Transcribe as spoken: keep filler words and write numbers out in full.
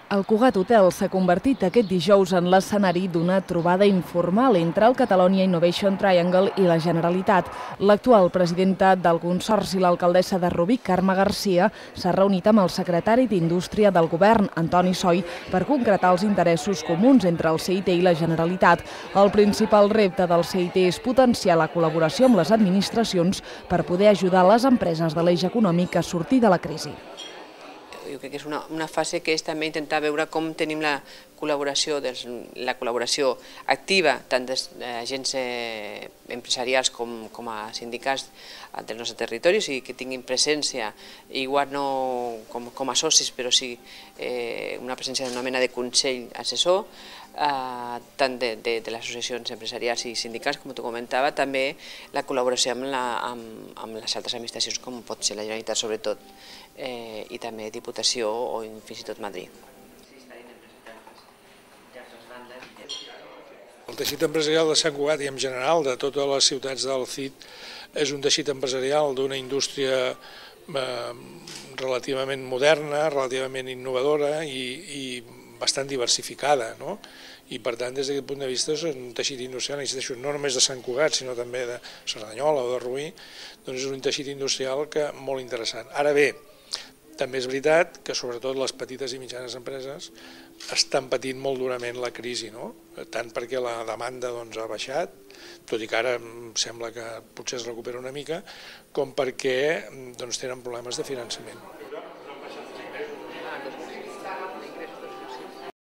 El Cugat Hotel s'ha convertit aquest dijous en l'escenari d'una trobada informal entre el Catalonia Innovation Triangle i la Generalitat. L'actual presidenta del Consorci, l'alcaldessa de Rubí, Carme Garcia, s'ha reunit amb el secretari d'Indústria del Govern, Antoni Soy, per concretar els interessos comuns entre el C I T i la Generalitat. El principal repte del C I T és potenciar la col·laboració amb les administracions per poder ajudar les empreses de l'eix econòmic a sortir de la crisi. Jo crec que és una, una fase que és també intentar veure com tenim la col·laboració, dels, la col·laboració activa tant dels agents eh, empresarials com, com a sindicats del nostre territori, o sigui, que tinguin presència, igual no com, com a socis, però sí eh, una presència d'una mena de consell assessor, eh, tant de, de, de les associacions empresarials i sindicals, com tu comentava, també la col·laboració amb, la, amb, amb les altres administracions, com pot ser la Generalitat sobretot, eh, i també Diputació o fins i tot Madrid. El teixit empresarial de Sant Cugat i en general de totes les ciutats del C I T és un teixit empresarial d'una indústria eh, relativament moderna, relativament innovadora i, i bastant diversificada, no? I per tant, des d'aquest punt de vista, és un teixit industrial, no només de Sant Cugat, sinó també de Cerdanyola o de Rubí, doncs és un teixit industrial que molt interessant. Ara bé, també és veritat que sobretot les petites i mitjanes empreses estan patint molt durament la crisi, no? Tant perquè la demanda doncs, ha baixat, tot i que ara sembla que potser es recupera una mica, com perquè doncs, tenen problemes de finançament.